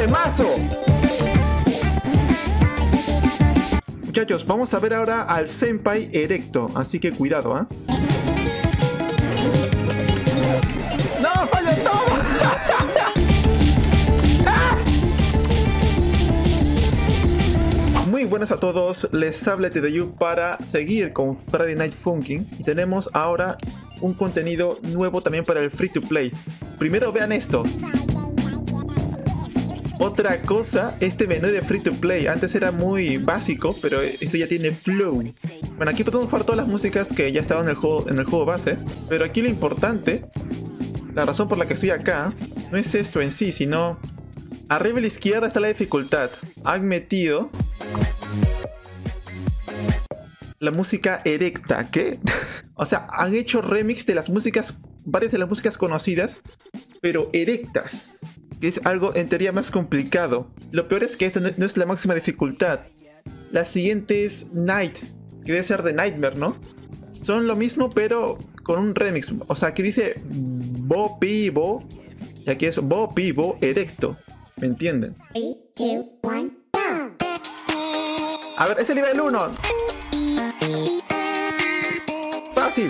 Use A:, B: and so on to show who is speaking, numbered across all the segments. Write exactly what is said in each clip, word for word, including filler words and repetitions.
A: temazo! Muchachos, vamos a ver ahora al Senpai Erecto, así que cuidado, ¿ah? ¿eh? ¡No, fallo todo! Muy buenas a todos, les habla Tedayu para seguir con Friday Night Funkin' y tenemos ahora un contenido nuevo también para el Free to Play. Primero vean esto. Otra cosa, este menú de Free to Play, antes era muy básico, pero esto ya tiene flow. Bueno, aquí podemos jugar todas las músicas que ya estaban en el juego, en el juego base, pero aquí lo importante, la razón por la que estoy acá, no es esto en sí, sino arriba a la izquierda está la dificultad. Han metido la música erecta, ¿qué? O sea, han hecho remix de las músicas, varias de las músicas conocidas, pero erectas, que es algo en teoría más complicado. Lo peor es que esta no es la máxima dificultad. La siguiente es Night, que debe ser de Nightmare, ¿no? Son lo mismo, pero con un remix. O sea, aquí dice Bo Pi Bo, y aquí es Bo Pi Bo Erecto. ¿Me entienden? tres, dos, uno, go. A ver, es el nivel uno. Fácil.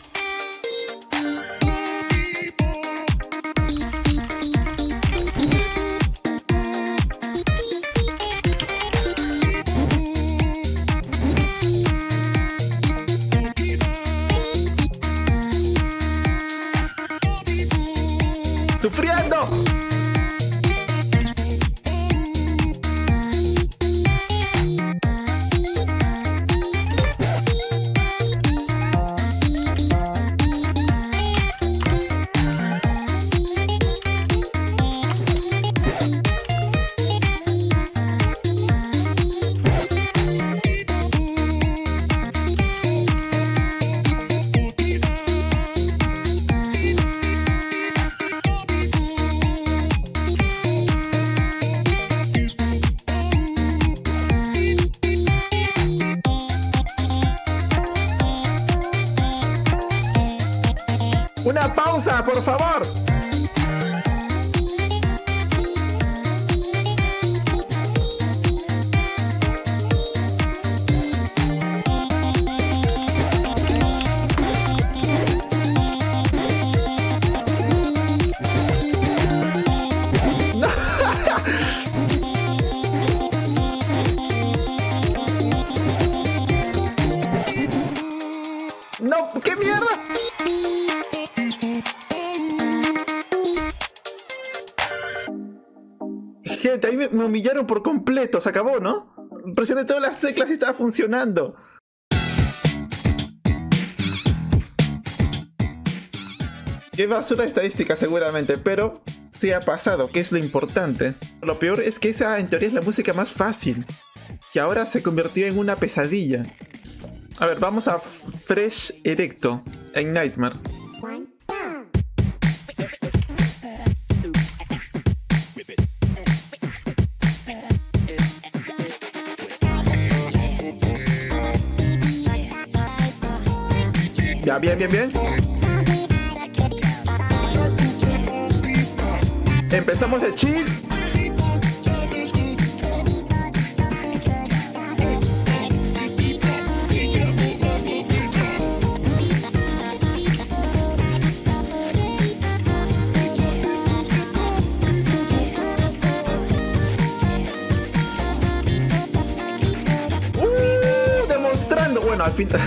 A: ¡Sufriendo! ¡Una pausa, por favor! ¡No! ¡Qué mierda! Gente, ahí me, me humillaron por completo. Se acabó, ¿no? Presioné todas las teclas y estaba funcionando. Qué basura estadística seguramente, pero sí ha pasado, que es lo importante. Lo peor es que esa en teoría es la música más fácil, que ahora se convirtió en una pesadilla. A ver, vamos a Fresh Erecto en Nightmare. Ya, bien, bien, bien. Empezamos de chill. Uh, demostrando. Bueno, al fin.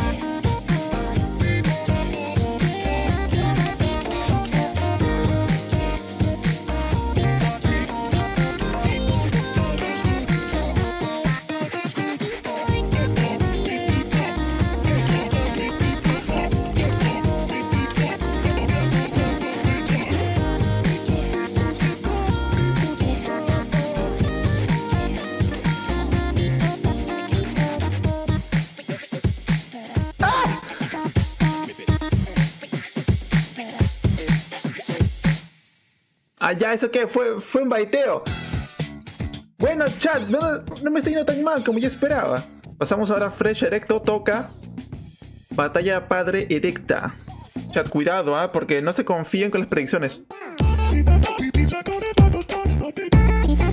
A: Ah, ya, ¿eso qué? Fue, fue un baiteo. Bueno, chat, no, no me está yendo tan mal como yo esperaba. Pasamos ahora a Fresh Erecto, toca Batalla Padre Erecta. Chat, cuidado, ¿eh? Porque no se confíen con las predicciones.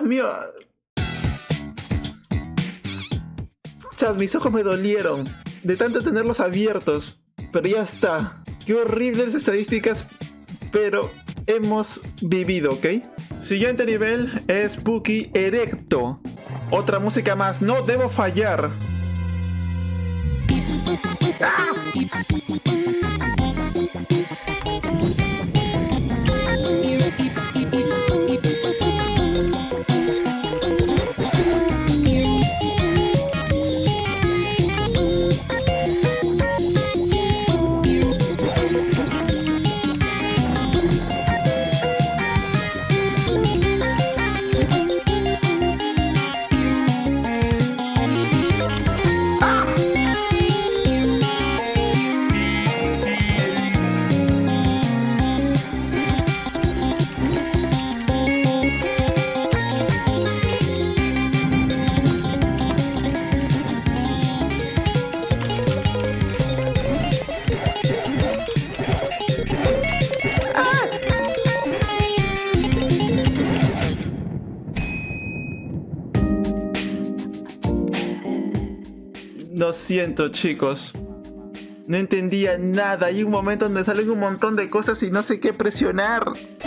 A: mío. Chas, mis ojos me dolieron de tanto tenerlos abiertos. Pero ya está. Qué horribles estadísticas. Pero hemos vivido, ¿ok? Siguiente nivel es Spooky Erecto. Otra música más. No debo fallar. ¡Ah! Lo siento, chicos. No entendía nada. Hay un momento donde salen un montón de cosas y no sé qué presionar.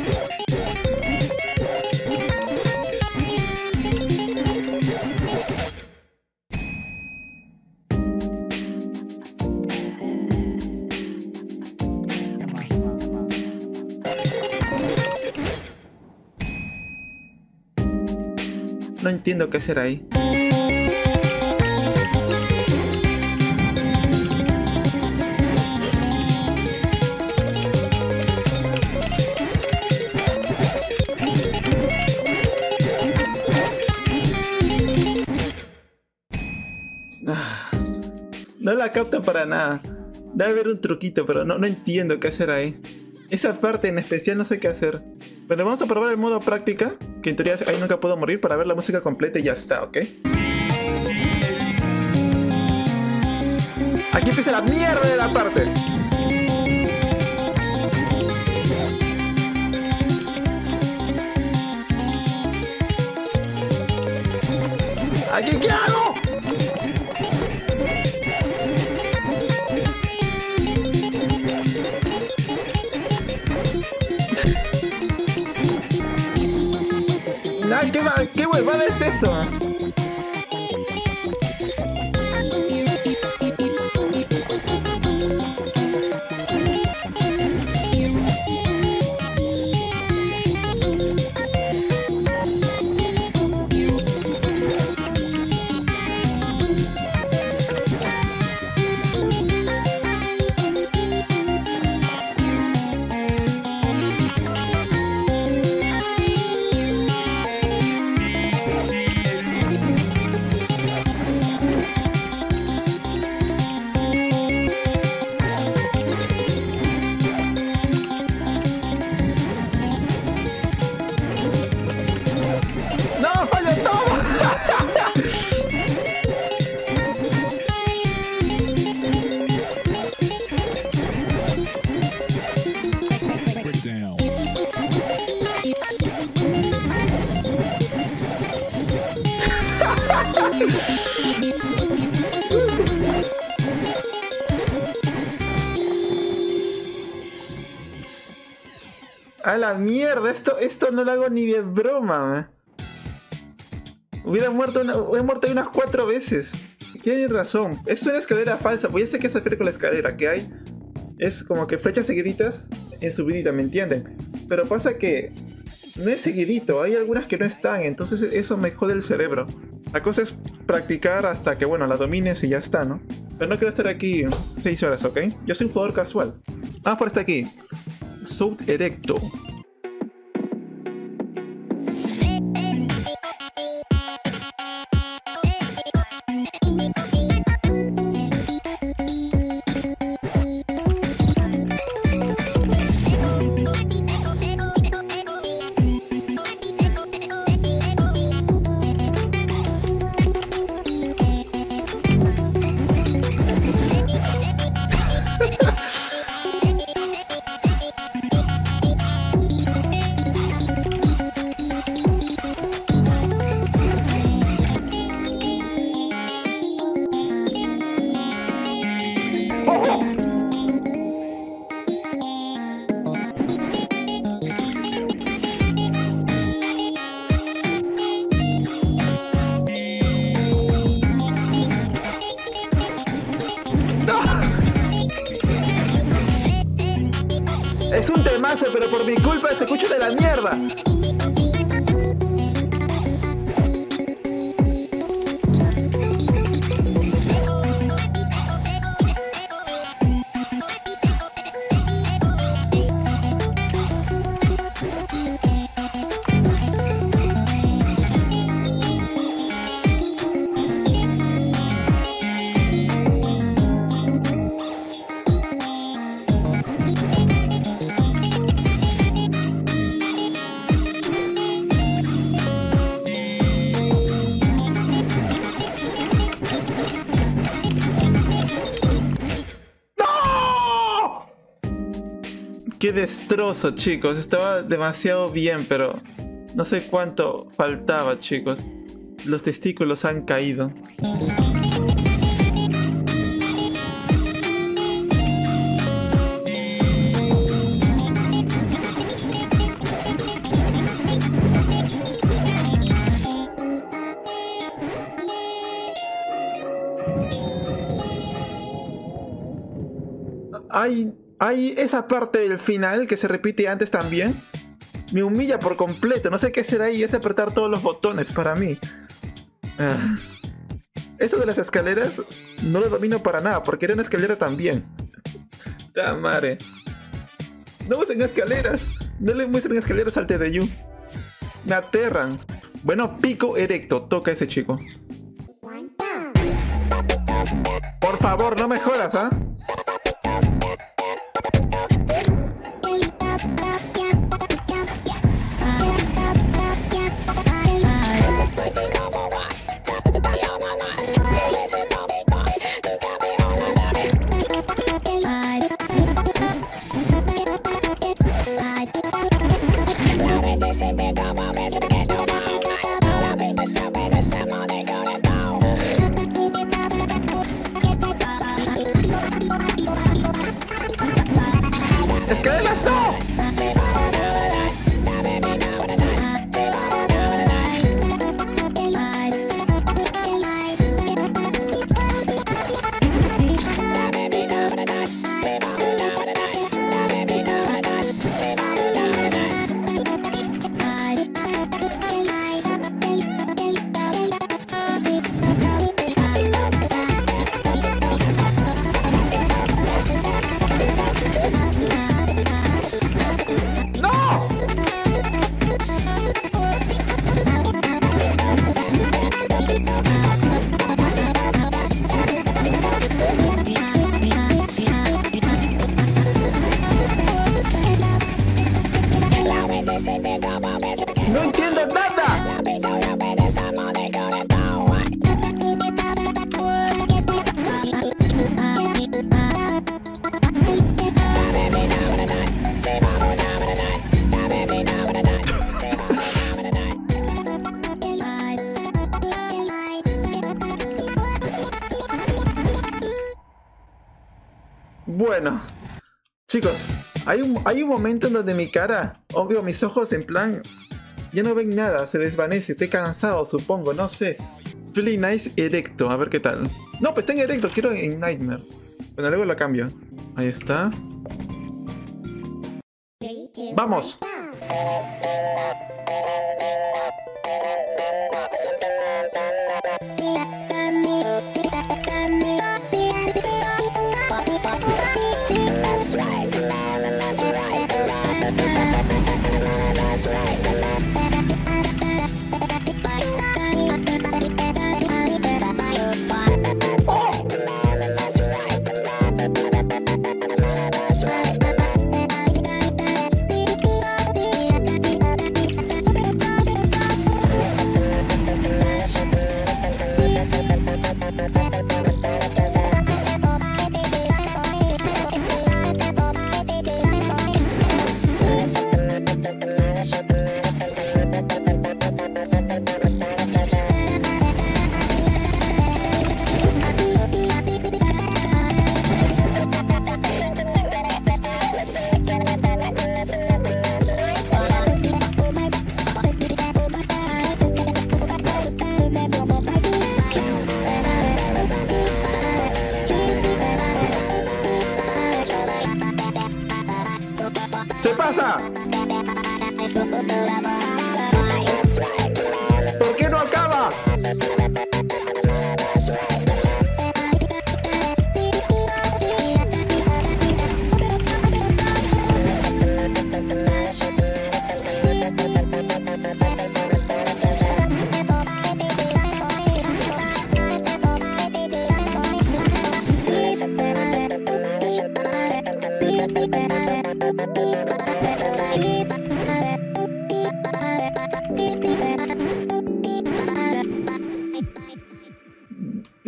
A: No entiendo qué hacer ahí. No la capta para nada. Debe haber un truquito, pero no, no entiendo qué hacer ahí. Esa parte en especial no sé qué hacer. Pero vamos a probar el modo práctica, que en teoría ahí nunca puedo morir, para ver la música completa y ya está, ¿ok? Aquí empieza la mierda de la parte. ¿Aquí qué hago? Nah, ¿qué, ¿Qué huevada es eso? A la mierda, esto, esto no lo hago ni de broma. Hubiera muerto, una, he muerto ahí unas cuatro veces. Tienes razón, es una escalera falsa, pues ya sé que se refiere con la escalera que hay. Es como que flechas seguiditas en subidita, ¿me entienden? Pero pasa que no es seguidito, hay algunas que no están, entonces eso me jode el cerebro. La cosa es practicar hasta que, bueno, la domines y ya está, ¿no? Pero no quiero estar aquí seis horas, ¿ok? Yo soy un jugador casual. Vamos por este aquí. South Erecto. Es un temazo, pero por mi culpa se escucha de la mierda. Qué destrozo, chicos. Estaba demasiado bien, pero no sé cuánto faltaba, chicos. Los testículos han caído. Hay, hay esa parte del final que se repite antes también. Me humilla por completo. No sé qué hacer ahí. Es apretar todos los botones para mí. Ah. Eso de las escaleras no lo domino para nada, porque era una escalera también. ¡Ta madre! No usen escaleras. No le muestren escaleras al T D U. Me aterran. Bueno, pico erecto. Toca ese chico. Por favor, no me jodas, ¿ah? ¿eh? ¡Escaleras no! ¡No entiendo nada! Bueno, chicos, hay un, hay un momento en donde mi cara, obvio, mis ojos en plan, ya no ven nada, se desvanece, estoy cansado, supongo, no sé. Really nice erecto, a ver qué tal. No, pues está en erecto, quiero en Nightmare. Bueno, luego lo cambio. Ahí está. ¡Vamos!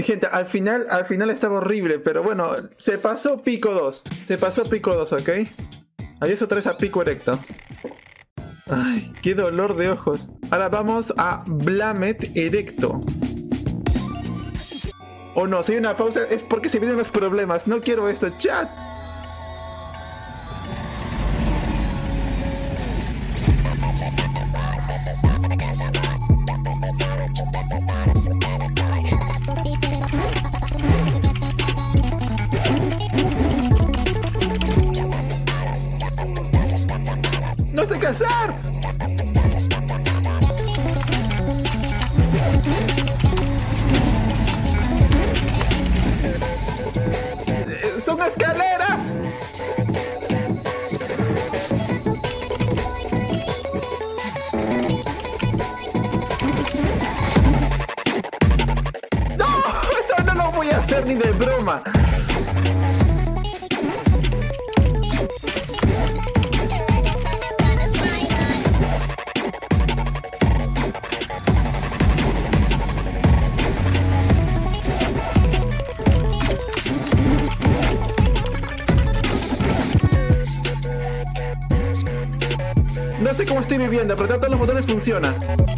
A: Gente, al final, al final estaba horrible, pero bueno, se pasó Pico dos. Se pasó Pico dos, ¿ok? Adiós otra vez a Pico Erecto. Ay, qué dolor de ojos. Ahora vamos a Blamet Erecto. Oh no, si hay una pausa es porque se vienen los problemas. No quiero esto, chat. ¡No sé qué hacer! ¡Son escaleras! ¡No! Eso no lo voy a hacer ni de broma. No sé cómo estoy viviendo, apretar todos los botones funciona.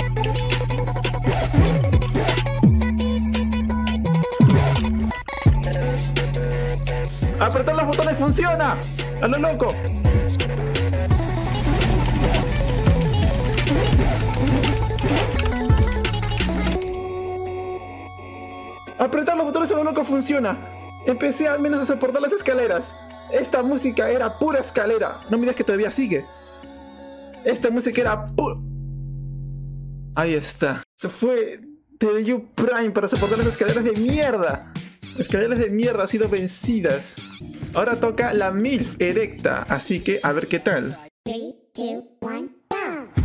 A: ¡Apretar los botones funciona! ¡A lo loco! Apretar los botones a lo loco funciona. Empecé al menos a soportar las escaleras. Esta música era pura escalera. No me digas que todavía sigue. Esta música era pura... Ahí está. Se fue T V U Prime para soportar las escaleras de mierda. Escaleras de mierda han sido vencidas. Ahora toca la MILF Erecta. Así que a ver qué tal.
B: tres, dos, uno, go!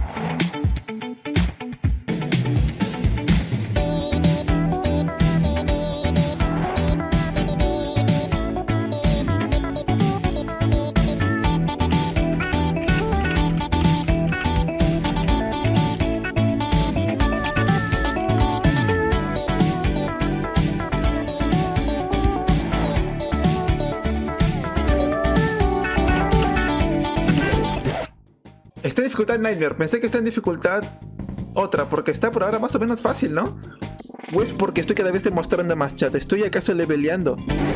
A: Está en dificultad Nightmare. Pensé que está en dificultad otra, porque está por ahora más o menos fácil, ¿no? ¿O es porque estoy cada vez demostrando más, chat? ¿Estoy acaso leveleando?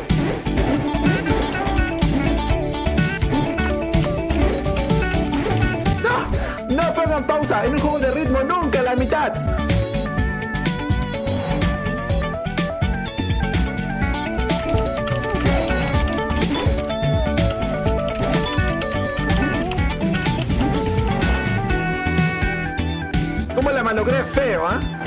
A: ¡No! ¡No pongan pausa! En un juego de ritmo nunca a la mitad. ¿Cómo la malogré feo, ah? ¿eh?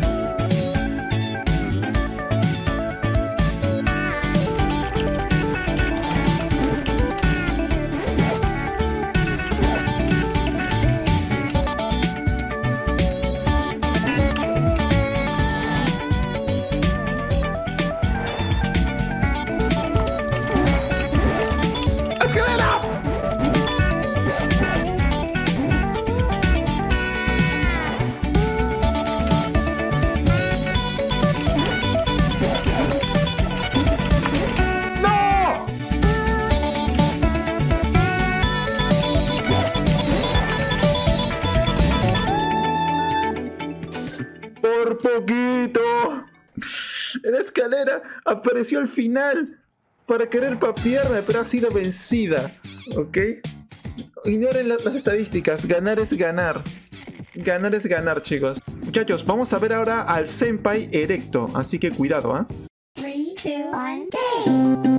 A: Por poquito. La escalera apareció al final para querer papearme, pero ha sido vencida. ¿Ok? Ignoren la- las estadísticas. Ganar es ganar. Ganar es ganar, chicos. Muchachos, vamos a ver ahora al Senpai Erecto. Así que cuidado, ¿ah? ¿eh?
B: tres, dos, uno,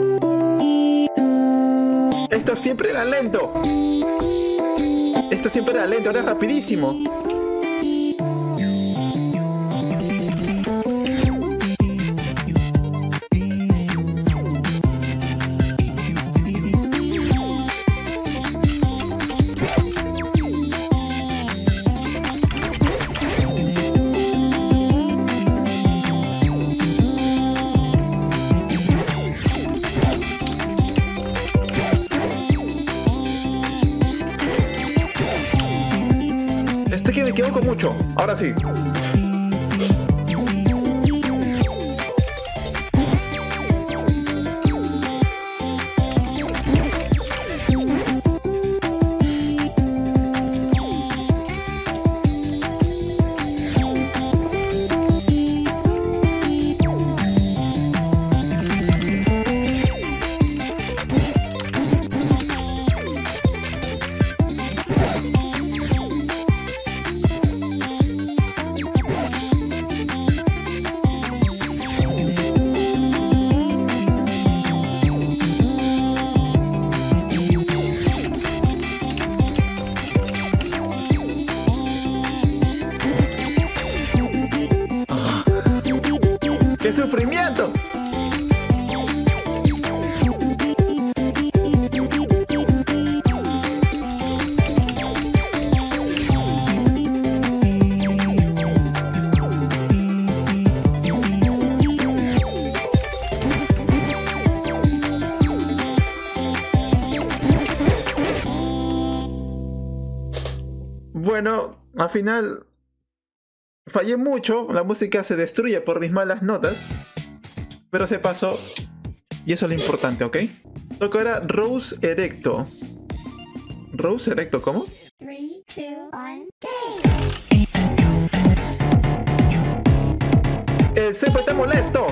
B: go!
A: Esto siempre era lento. Esto siempre era lento, ahora es rapidísimo. Este que me equivoco mucho. Ahora sí. sufrimiento! Bueno, al final fallé mucho, la música se destruye por mis malas notas, pero se pasó y eso es lo importante, ¿ok? Toco ahora Rose Erecto. ¿Rose Erecto cómo?
B: Three, two, one,
A: ¡El cepo está molesto!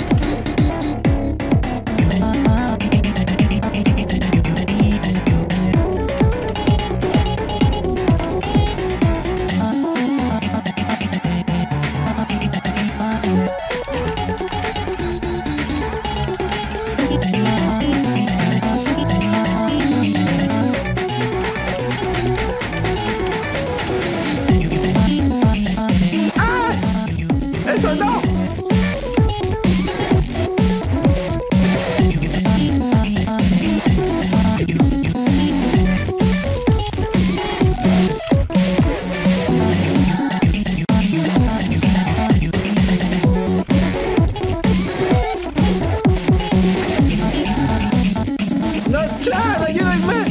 A: ¡Eso no! ¡No, Chan! ¡Ayúdenme!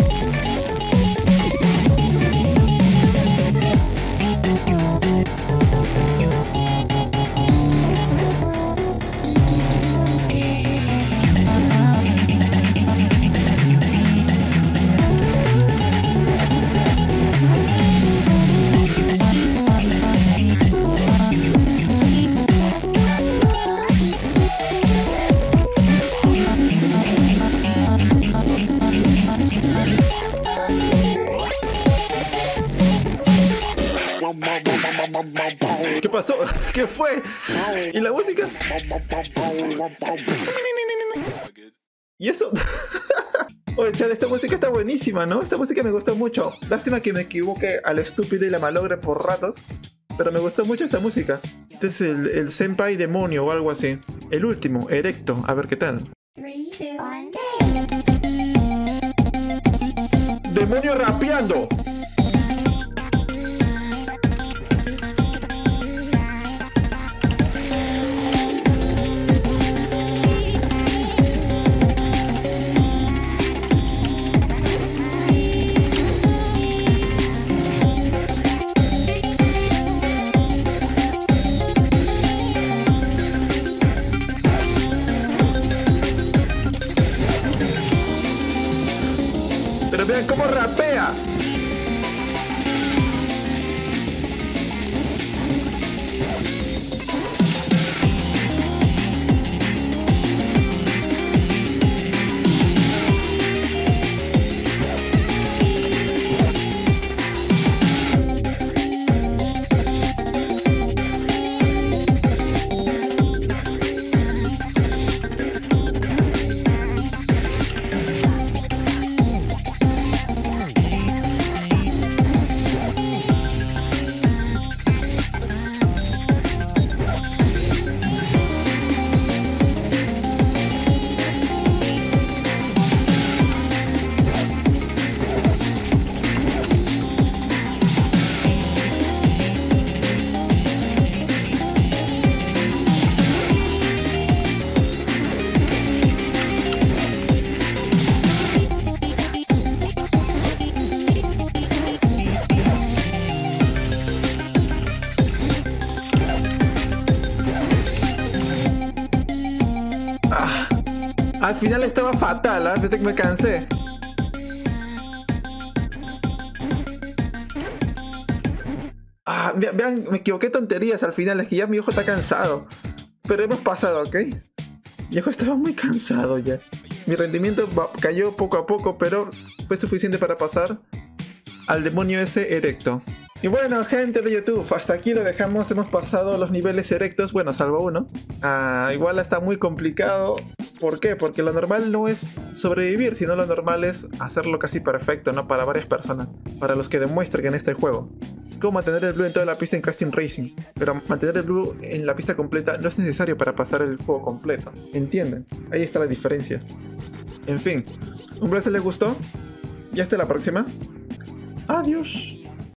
A: ¿Qué pasó? ¿Qué fue? ¿Y la música? ¿Y eso? Oye, Chan, esta música está buenísima, ¿no? Esta música me gustó mucho. Lástima que me equivoque a lo estúpido y la malogre por ratos. Pero me gustó mucho esta música. Este es el, el Senpai Demonio o algo así. El último, Erecto. A ver qué tal.
B: three, two, one,
A: ¡Demonio rapeando! Pero vean cómo rapea. Al final estaba fatal, ¿eh? Desde que me cansé. Ah, vean, vean, me equivoqué tonterías al final, es que ya mi ojo está cansado. Pero hemos pasado, ¿ok? Mi ojo estaba muy cansado ya. Mi rendimiento cayó poco a poco, pero fue suficiente para pasar al demonio ese erecto. Y bueno, gente de YouTube, hasta aquí lo dejamos. Hemos pasado los niveles erectos, bueno, salvo uno. Ah, igual está muy complicado. ¿Por qué? Porque lo normal no es sobrevivir, sino lo normal es hacerlo casi perfecto, ¿no? Para varias personas, para los que demuestren en este juego. Es como mantener el blue en toda la pista en Casting Racing, pero mantener el blue en la pista completa no es necesario para pasar el juego completo. ¿Entienden? Ahí está la diferencia. En fin, ¿un placer les gustó? Y hasta la próxima. Adiós.